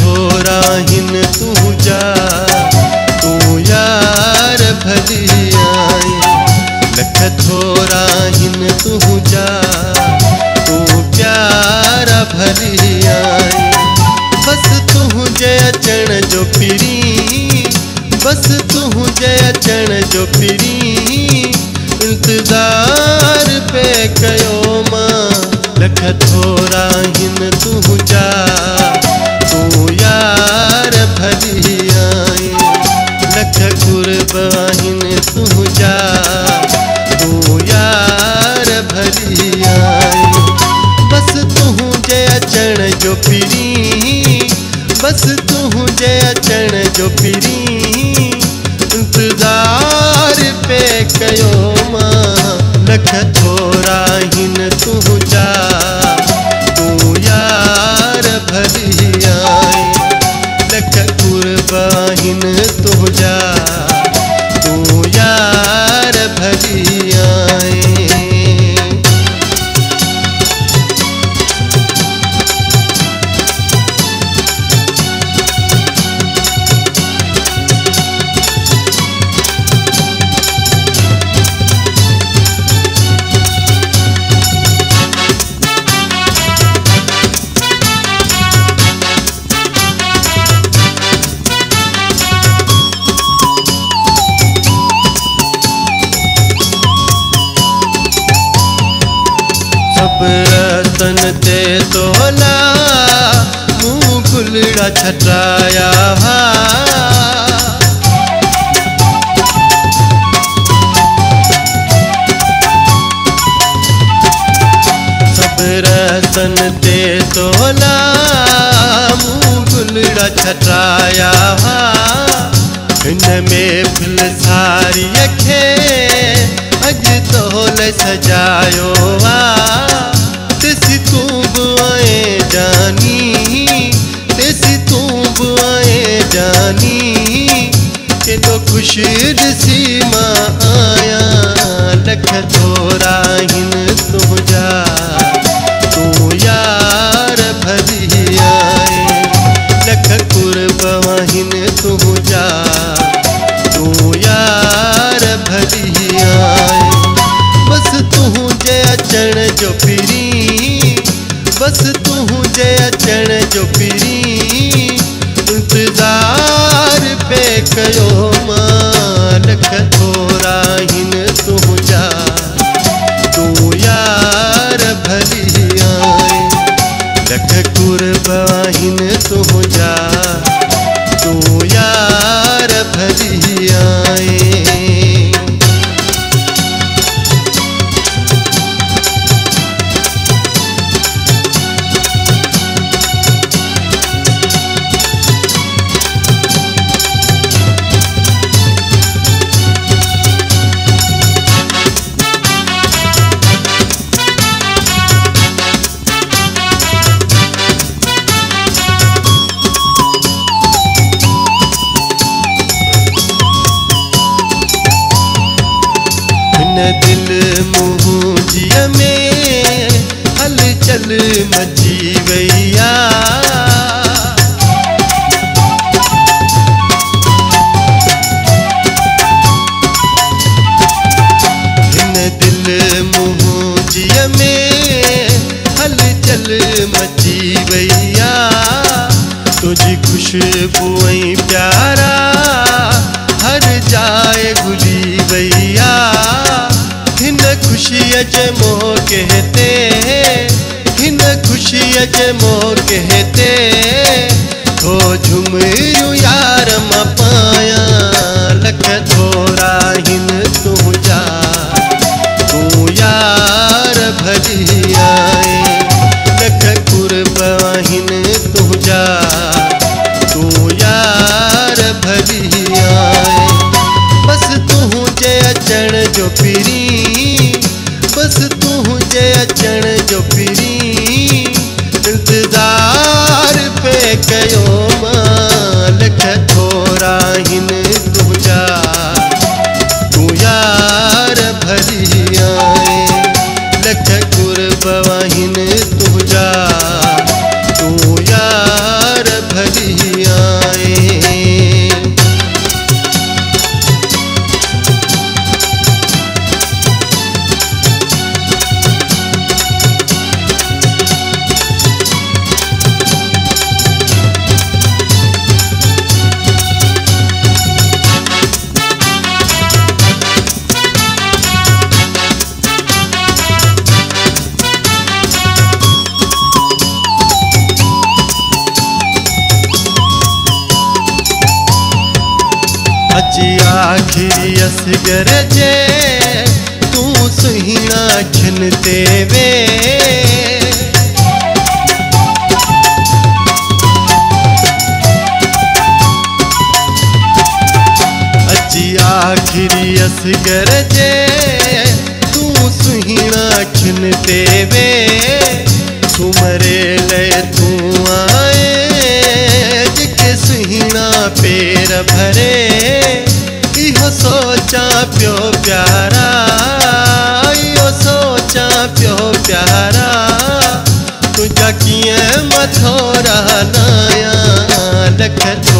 थोरा हिन तू जा तू यार भली आई। लख थोरा हिन तू जा तू प्यार भली आई। बस तुझे अचण जो पिरी बस तुझे अचण जो पिरी इंतजार पे कयो मां। लख थोरा हिन तू जा तू यार भली आई। लख कुर्बान तू जा तू यार भली आई। बस तुझे अचण जो पिरी बस तुझे अचण जो पिरी इंतजार पे कयो मां। लख थोरा हिन तू जा तू यार भली आई। लख कुर्बान तू जा तू यार भली आई। रतन ते तोला मुँह गुलड़ा छटाया। सब रतन ते तोला मुँह गुलड़ा छटाया। हिन में फिल सारी खे अज तोल सजायो तेसी तू बुआए जानी तेसी तू बुआए जानी केॾो खुश ॾिसी मां आया। लख थोरा हिन तू जा तू यार भली आई। लख कुर्बान तू जा तू यार भली आई। बस तुझे अचण जो पिरी बस तुझे अचण जो पिरी इंतजार पे कयो मां। लख थोरा हिन तू जा तू यार भली आई। लख कुर्बान तू जा तू यार भली आई। दिल मुंहिंजीअ में हलचल मची वैया। हिन दिल मुंहिंजीअ में हलचल मची वैया। तुझी खुशबू ऐं प्यारा हर जाइ घुली वैया। हिन खुशीअ जे मौके ते हिन खुशीअ जे मौके ते थो झुमिरियूं यार मां पाया। लख थोरा हिन तू जा तू यार भली आई। लख कुर्बान तू जा तू यार भली आई। बस तुझे अचण जो पिरी बस तुझे अचण जो पिरी इंतजार पे कयो मां। लख थोरा हिन तू जा तू यार भली आई। लख कुर्बान तू जा तू यार भली अची आखिरी असगर जे तू सुहिणा खिन ते वे अची आखिरी असगर जे तू सुहिणा खिन ते वे तू मरे ले तू आए जिके सुहिणा पेर भरे इहो सोचा पियो प्यारा इहो सोचा पियो प्यारा तुझा किए मथोरा नाया लख